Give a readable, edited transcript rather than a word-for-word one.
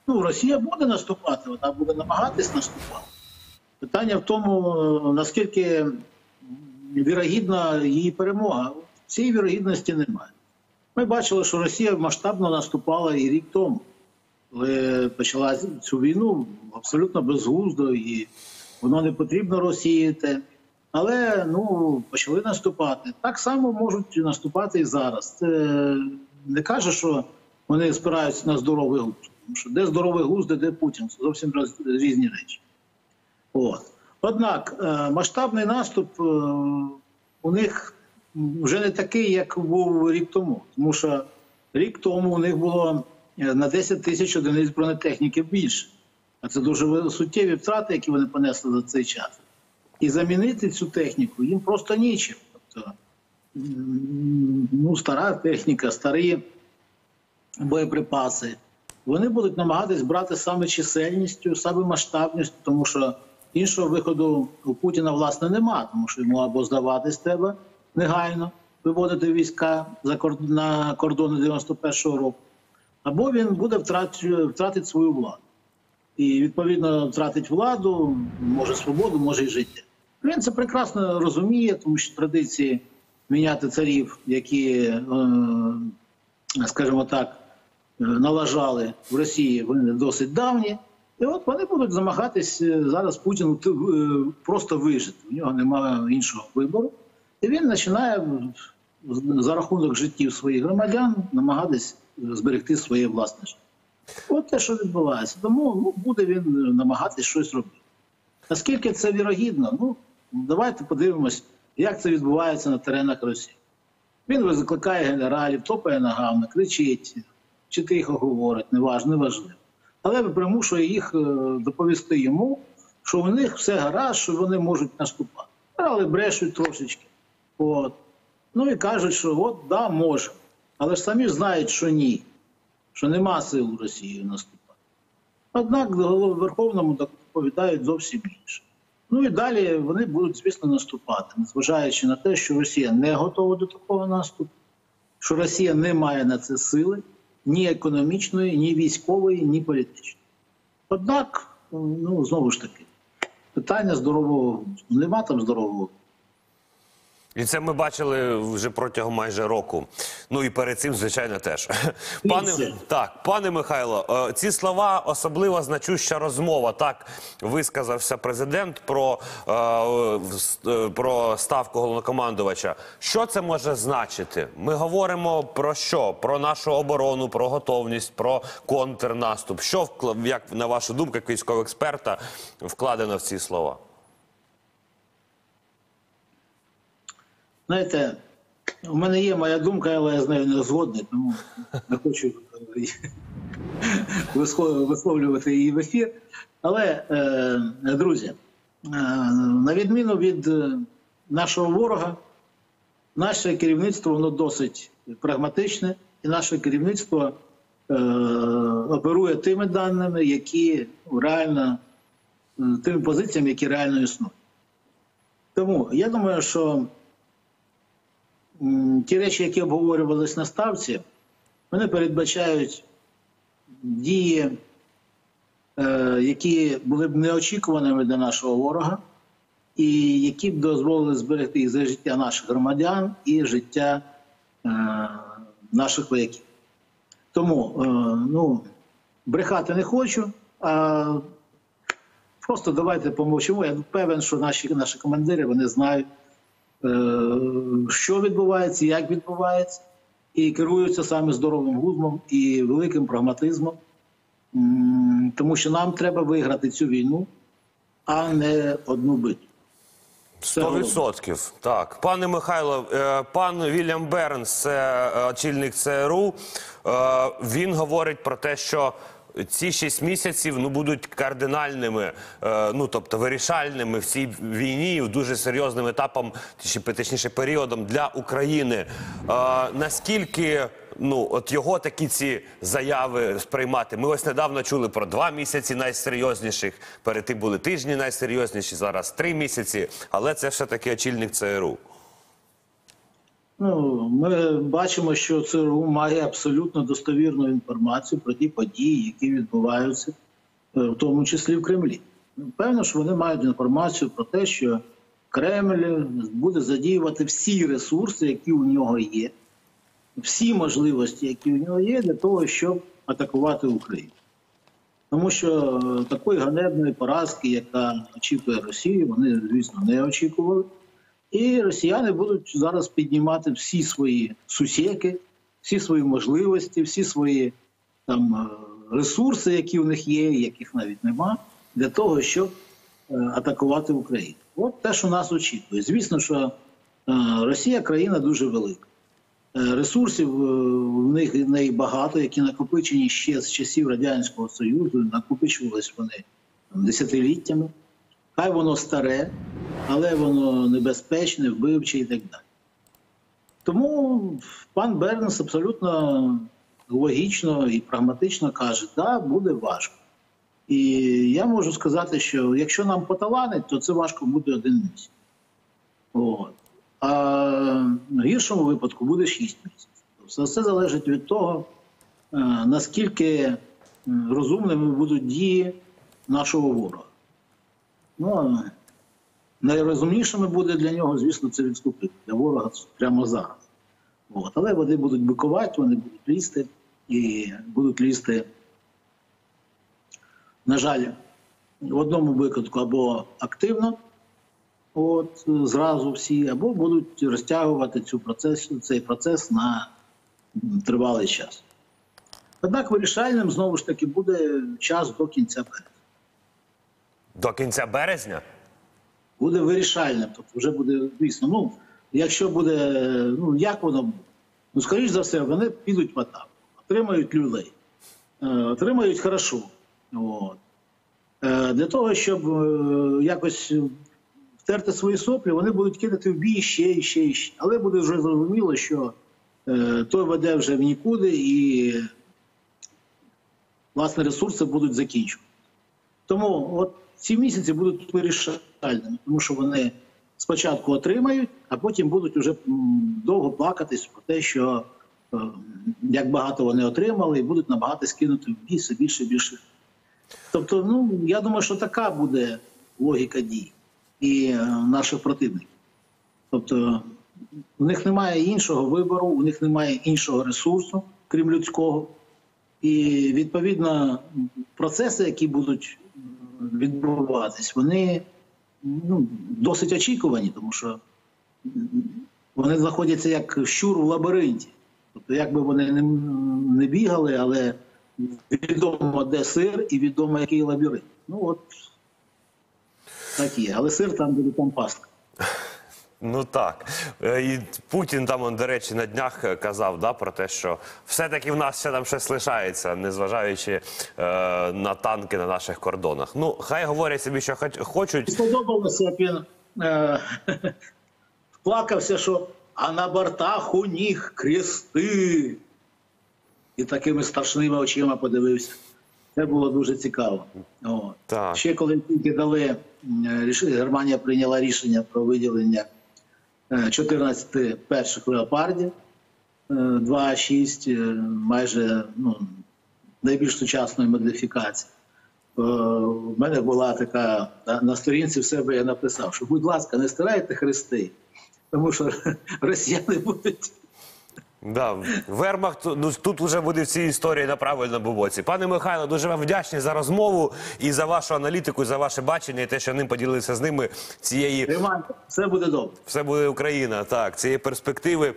Ну, Росія буде наступати, вона буде намагатись наступати. Питання в тому, наскільки вірогідна її перемога. Цієї вірогідності немає. Ми бачили, що Росія масштабно наступала і рік тому, коли почала цю війну абсолютно безглуздо, і воно не потрібно Росії. Але почали наступати. Так само можуть наступати і зараз. Це не каже, що вони спираються на здоровий глузд. Тому що де здоровий глузд, де Путін. Це зовсім різні речі. Однак масштабний наступ у них вже не такий, як був рік тому. Тому що рік тому у них було на 10 тисяч одиниць бронетехніки більше. А це дуже суттєві втрати, які вони понесли за цей час. І замінити цю техніку їм просто нічим. Тобто, стара техніка, старі боєприпаси. Вони будуть намагатись брати саме чисельністю, саме масштабністю, тому що іншого виходу у Путіна, власне, нема. Тому що йому або здаватись треба негайно, виводити війська на кордони 91-го року, або він буде втратити свою владу. І, відповідно, втратить владу, може свободу, може і життя. Він це прекрасно розуміє, тому що традиції міняти царів, які, скажімо так, налажали в Росії, вони досить давні. І от вони будуть намагатись зараз Путіну просто вижити. У нього немає іншого вибору. І він починає за рахунок життів своїх громадян намагатись зберегти своє власне життя. От те, що відбувається. Тому буде він намагатись щось робити. Наскільки це вірогідно? Давайте подивимось, як це відбувається на теренах Росії. Він закликає генералів, топає ногами, кричить, чи тихо говорить, неважливо. Але примушує їх доповісти йому, що у них все гаразд, що вони можуть наступати. Але брешуть трошечки. І кажуть, що да, можемо. Але ж самі знають, що ні. Що нема сил у Росії наступати. Однак голови Верховному доповідають зовсім інше. І далі вони будуть, звісно, наступати, незважаючи на те, що Росія не готова до такого наступу, що Росія не має на це сили, ні економічної, ні військової, ні політичної. Однак, знову ж таки, питання здорового глузду. Нема там здорового глузду. І це ми бачили вже протягом майже року. І перед цим, звичайно, теж. Пане Михайло, ці слова особливо значуща розмова. Так висказався президент про ставку головнокомандувача. Що це може значити? Ми говоримо про що? Про нашу оборону, про готовність, про контрнаступ. Що, як на вашу думку, як військового експерта, вкладено в ці слова? Знаєте, у мене є моя думка, але я з нею не згодний, тому не хочу висловлювати її в ефір. Але, друзі, на відміну від нашого ворога, наше керівництво воно досить прагматичне, і наше керівництво оперує тими даними, які реально, тими позиціями, які реально існують. Тому я думаю, що ті речі, які обговорювалися на ставці, вони передбачають дії, які були б неочікуваними для нашого ворога, і які б дозволили зберегти і за життя наших громадян, і життя наших вояків. Тому, брехати не хочу, а просто давайте помовчимо. Я певен, що наші командири, вони знають, що відбувається, як відбувається, і керуються саме здоровим глуздом і великим прагматизмом, тому що нам треба виграти цю війну, а не одну битву. 100%. Так. Пане Михайло, пан Вільям Бернс, очільник ЦРУ, він говорить про те, що ці 6 місяців будуть кардинальними, тобто вирішальними в цій війні, дуже серйозним етапом, точніше періодом для України. Наскільки його такі ці заяви сприймати? Ми ось недавно чули про 2 місяці найсерйозніших, перед тим були тижні найсерйозніші, зараз 3 місяці, але це все-таки очільник ЦРУ. Ну, ми бачимо, що ЦРУ має абсолютно достовірну інформацію про ті події, які відбуваються, в тому числі в Кремлі. Певно, що вони мають інформацію про те, що Кремль буде задіювати всі ресурси, які у нього є, всі можливості, які у нього є, для того, щоб атакувати Україну. Тому що такої ганебної поразки, яка очікує Росію, вони, звісно, не очікували. І росіяни будуть зараз піднімати всі свої сусеки, всі свої можливості, всі свої там ресурси, які в них є, яких навіть нема, для того, щоб атакувати Україну. От те, що нас очікує. Звісно, що Росія країна дуже велика. Ресурсів в неї багато, які накопичені ще з часів Радянського Союзу, накопичувались вони десятиліттями. Хай воно старе, але воно небезпечне, вбивче і так далі. Тому пан Бернс абсолютно логічно і прагматично каже, так, буде важко. І я можу сказати, що якщо нам поталанить, то це важко буде 1 місяць. От. А в гіршому випадку буде 6 місяців. Все це залежить від того, наскільки розумними будуть дії нашого ворога. Ну, найрозумнішими буде для нього, звісно, це відступити. Для ворога прямо зараз. От. Але вони будуть бикувати, вони будуть лізти. І будуть лізти, на жаль, в одному випадку або активно, от, зразу всі, або будуть розтягувати цей процес на тривалий час. Однак вирішальним, знову ж таки, буде час до кінця березня. До кінця березня? Буде вирішальним, тобто вже буде, звісно, ну, якщо буде, ну, як воно буде? Ну, скоріш за все, вони підуть в атаку, отримають люлей, отримають хорошо. От. Для того, щоб якось втерти свої соплі, вони будуть кидати в бій ще і ще і ще. Але буде вже зрозуміло, що той веде вже в нікуди і, власне, ресурси будуть закінчувати. Тому от ці місяці будуть вирішальними, тому що вони спочатку отримають, а потім будуть вже довго плакатись про те, що як багато вони отримали, і будуть намагатись скинути в бій все більше і більше. Тобто, ну, я думаю, що така буде логіка дій і наших противників. Тобто, у них немає іншого вибору, у них немає іншого ресурсу, крім людського. І, відповідно, процеси, які будуть відбуватись, вони, ну, досить очікувані, тому що вони знаходяться як щур в лабіринті. Тобто, як би вони не бігали, але відомо, де сир, і відомо, який лабіринт. Ну, от, так є. Але сир там, де там пастка. Ну так. І Путін там, до речі, на днях казав, да, про те, що все-таки в нас ще там щось лишається, незважаючи на танки на наших кордонах. Ну, хай говорять собі, що хочуть. Сподобалося, як він плакався, що «а на бортах у них крести». І такими страшними очима подивився. Це було дуже цікаво. Так. Ще коли тільки дали, Германія прийняла рішення про виділення 14 перших леопардів, 2,6, майже, ну, найбільш сучасної модифікації. В мене була така, на сторінці в себе я написав, що, будь ласка, не стирайте хрести, тому що росіяни будуть... Да, Вермахт, ну, тут вже буде в цій історії на правильному боці. Пане Михайло, дуже вам вдячні за розмову і за вашу аналітику, і за ваше бачення, і те, що ним поділилися з ними цієї... Все буде добре. Все буде Україна, так, цієї перспективи